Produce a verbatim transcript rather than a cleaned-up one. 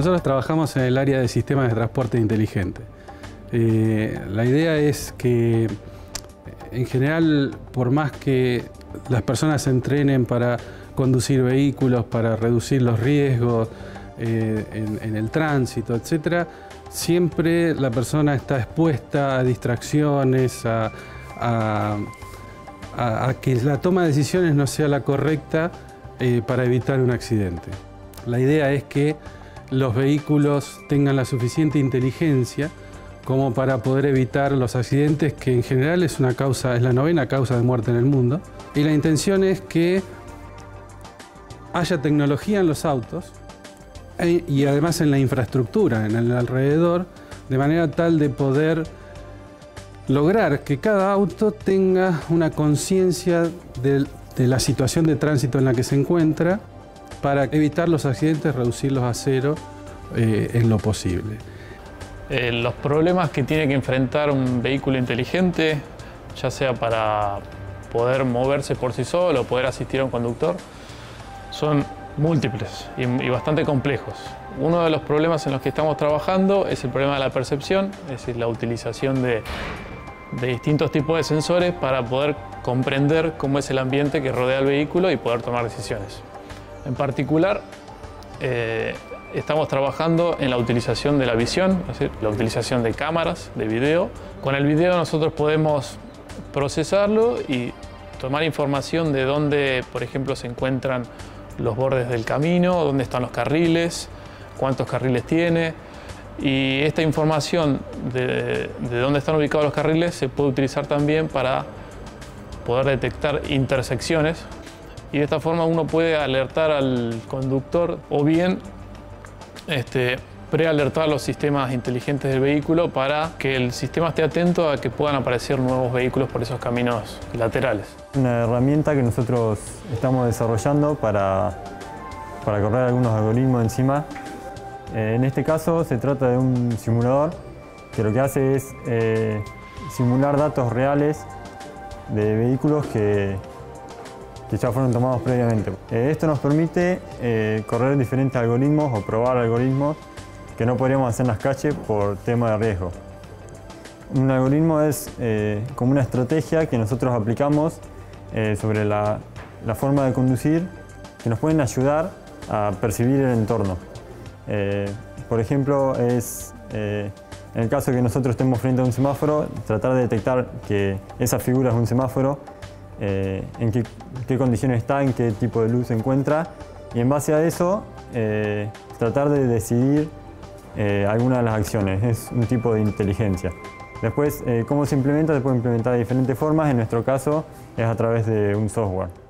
Nosotros trabajamos en el área de sistemas de transporte inteligente. Eh, la idea es que, en general, por más que las personas se entrenen para conducir vehículos, para reducir los riesgos eh, en, en el tránsito, etcétera, siempre la persona está expuesta a distracciones, a, a, a, a que la toma de decisiones no sea la correcta eh, para evitar un accidente. La idea es que los vehículos tengan la suficiente inteligencia como para poder evitar los accidentes, que en general es, una causa, es la novena causa de muerte en el mundo. Y la intención es que haya tecnología en los autos e, y además en la infraestructura, en el alrededor, de manera tal de poder lograr que cada auto tenga una conciencia de, de la situación de tránsito en la que se encuentra, para evitar los accidentes, reducirlos a cero eh, en lo posible. Eh, los problemas que tiene que enfrentar un vehículo inteligente, ya sea para poder moverse por sí solo o poder asistir a un conductor, son múltiples y, y bastante complejos. Uno de los problemas en los que estamos trabajando es el problema de la percepción, es decir, la utilización de, de distintos tipos de sensores para poder comprender cómo es el ambiente que rodea el vehículo y poder tomar decisiones. En particular, eh, estamos trabajando en la utilización de la visión, es decir, la utilización de cámaras, de video. Con el video nosotros podemos procesarlo y tomar información de dónde, por ejemplo, se encuentran los bordes del camino, dónde están los carriles, cuántos carriles tiene. Y esta información de, de dónde están ubicados los carriles se puede utilizar también para poder detectar intersecciones. Y de esta forma uno puede alertar al conductor o bien este, prealertar los sistemas inteligentes del vehículo para que el sistema esté atento a que puedan aparecer nuevos vehículos por esos caminos laterales. Una herramienta que nosotros estamos desarrollando para, para correr algunos algoritmos encima. Eh, en este caso se trata de un simulador que lo que hace es eh, simular datos reales de vehículos que que ya fueron tomados previamente. Eh, esto nos permite eh, correr diferentes algoritmos o probar algoritmos que no podríamos hacer en las calles por tema de riesgo. Un algoritmo es eh, como una estrategia que nosotros aplicamos eh, sobre la, la forma de conducir, que nos pueden ayudar a percibir el entorno. Eh, por ejemplo, es eh, en el caso de que nosotros estemos frente a un semáforo, tratar de detectar que esa figura es un semáforo, Eh, en qué, qué condiciones está, en qué tipo de luz se encuentra, y en base a eso eh, tratar de decidir eh, alguna de las acciones. Es un tipo de inteligencia. Después, eh, cómo se implementa, se puede implementar de diferentes formas. En nuestro caso es a través de un software.